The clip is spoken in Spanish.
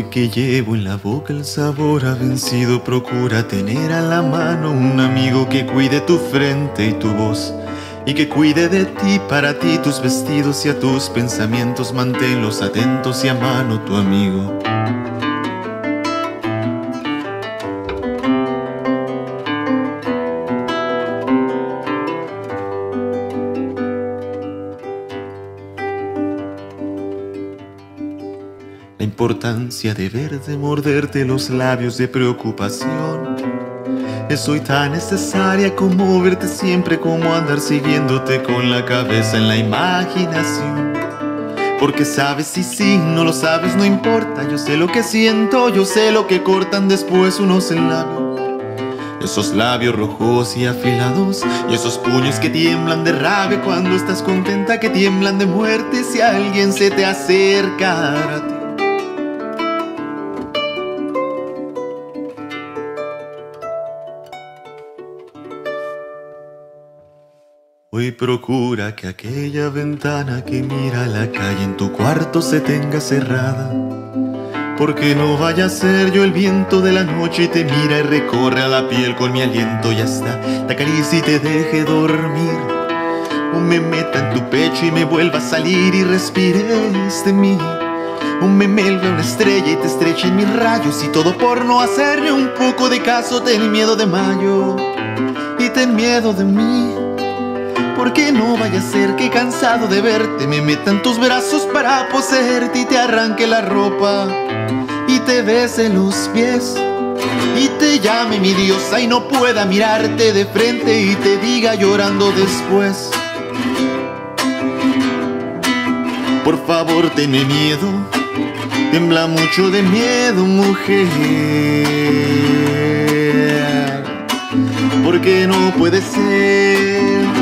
que llevo en la boca el sabor ha vencido. Procura tener a la mano un amigo que cuide tu frente y tu voz, y que cuide de ti, para ti, tus vestidos y a tus pensamientos. Manténlos atentos y a mano tu amigo. La importancia de verte morderte los labios de preocupación es hoy tan necesaria como verte siempre, como andar siguiéndote con la cabeza en la imaginación. Porque sabes y si no lo sabes no importa, yo sé lo que siento, yo sé lo que cortan después unos labios. Esos labios rojos y afilados, y esos puños que tiemblan de rabia cuando estás contenta, que tiemblan de muerte si alguien se te acerca a ti. Hoy procura que aquella ventana que mira a la calle en tu cuarto se tenga cerrada, porque no vaya a ser yo el viento de la noche y te mira y recorre a la piel con mi aliento. Y hasta te acaricie y te deje dormir, o me meta en tu pecho y me vuelva a salir y respires de mí, o me melve una estrella y te estreche en mis rayos, y todo por no hacerle un poco de caso. Ten miedo de mayo y ten miedo de mí, porque no vaya a ser que cansado de verte me meta en tus brazos para poseerte y te arranque la ropa y te bese los pies y te llame mi diosa y no pueda mirarte de frente y te diga llorando después: por favor, tenme miedo, tiembla mucho de miedo, mujer, porque no puede ser